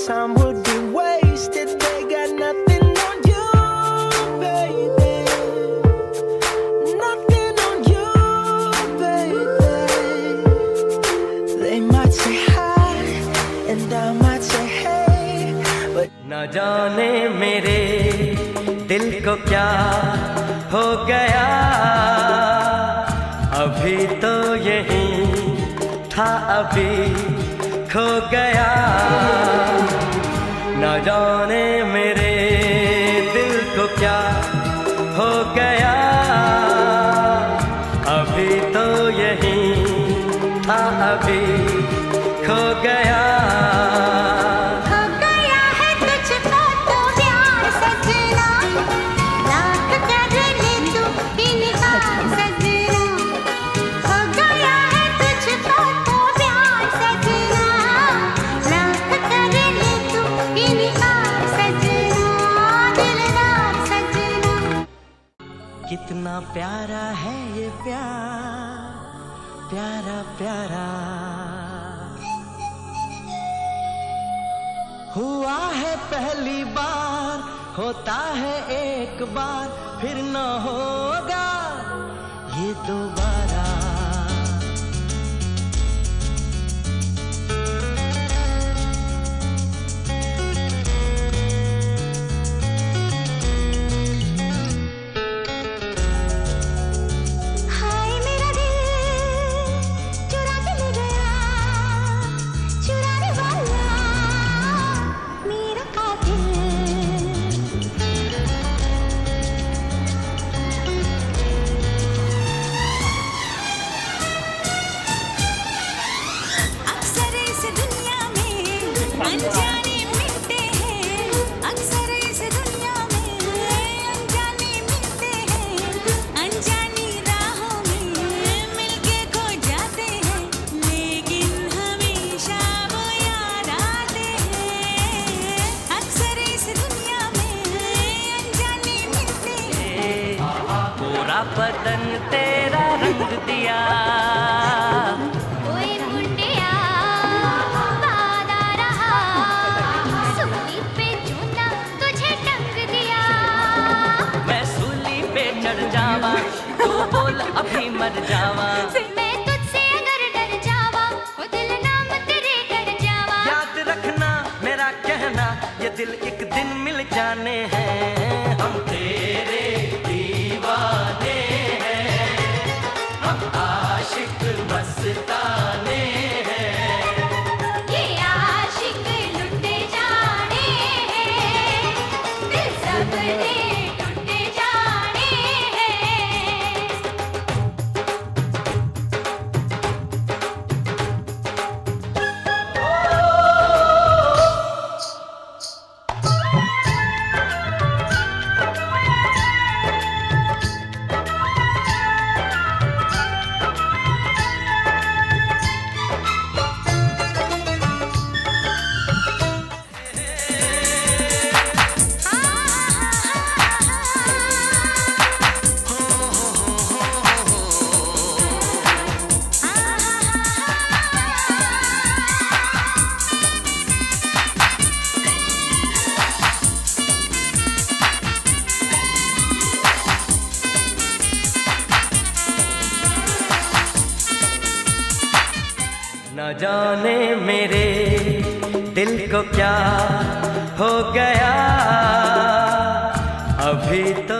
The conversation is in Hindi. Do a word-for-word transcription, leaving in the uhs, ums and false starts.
time would be wasted. They got nothing on you, baby. Nothing on you, baby. They might say hi and I might say hey, but न जाने मेरे दिल को क्या हो गया, अभी तो यही था अभी खो गया। न जाने मेरे दिल को क्या हो गया, अभी तो यही था अभी खो गया। कितना प्यारा है ये प्यार, प्यारा प्यारा हुआ है पहली बार, होता है एक बार फिर न होगा ये दोबारा। बदन तेरा रंग दिया, ओए मुंडिया वादा रहा, सूली पे चूना तुझे टंग दिया। मैं सूली पे चढ़ जावा, तू बोल अभी मर जावा। मैं तुझसे अगर डर जावा, वो दिल नाम तेरे कर जावा। याद रखना मेरा कहना, ये दिल एक दिन मिल जाने हैं। हम तेरे दीवाने मस्ताने हैं, ये आशिक लुटे जाने हैं, दिल सबने टूटे जाने हैं। न जाने मेरे दिल को क्या हो गया, अभी तो